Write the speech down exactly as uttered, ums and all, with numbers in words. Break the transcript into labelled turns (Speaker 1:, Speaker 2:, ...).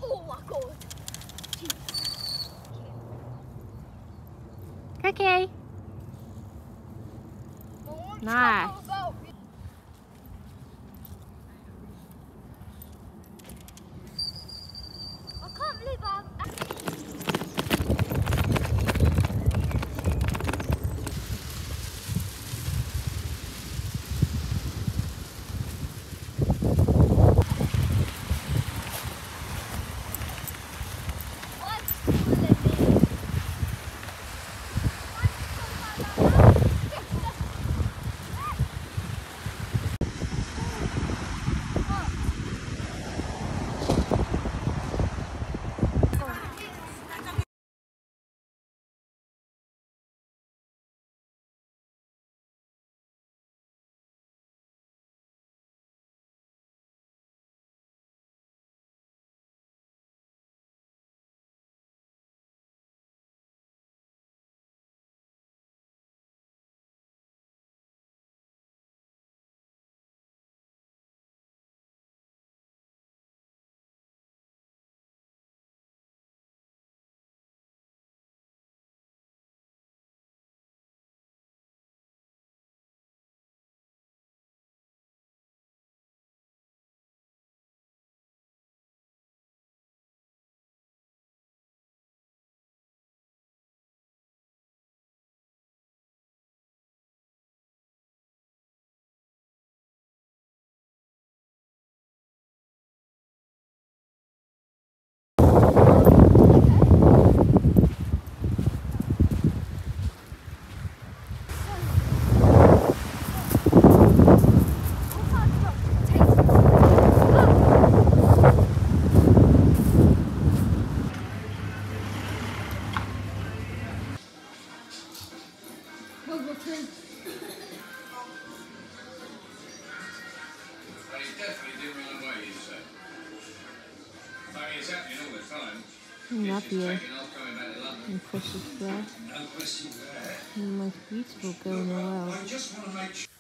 Speaker 1: Oh my god.
Speaker 2: Cookie. Nice.
Speaker 1: I can't believe I've...
Speaker 3: But he definitely didn't run away, you say. I mean, it's happening all the time.
Speaker 2: I love you.
Speaker 3: Taking off, coming back to London.
Speaker 2: And precious breath.
Speaker 3: No question there.
Speaker 2: The most beautiful girl in the world.
Speaker 3: I just want to make sure.